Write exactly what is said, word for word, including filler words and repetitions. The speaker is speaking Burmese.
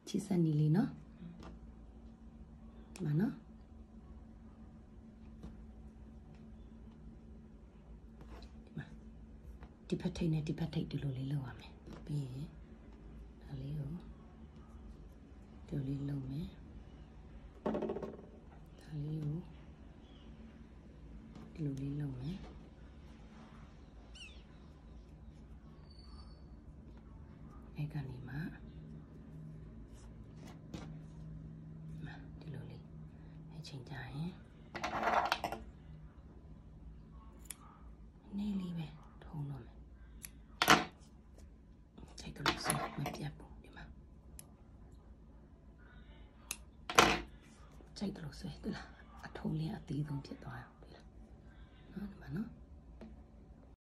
七十尼里呢？嘛呢？ဒီဖက်ထိတ်နဲ့ဒီဖက်ထိတ်ဒီလိုလေးလုပ်ရမယ်ပြီးရင်ဒါလေးကိုဒီလိုလေးလုပ်မယ်ဒါလေးကိုဒီလိုလေးလုပ်မယ်အဲ့ကနေမှဒီလိုလေးအချိန်ကြာရင်နေလေးပဲထုံးတော့မယ်ချိန်တော့စမပြတ်ဘူးဒီမှာချိန်တော့ဆွဲတလားအထုံးလေးအသေးဆုံးဖြစ်သွားအောင်ပြီလားနော်ဒီမှာနော်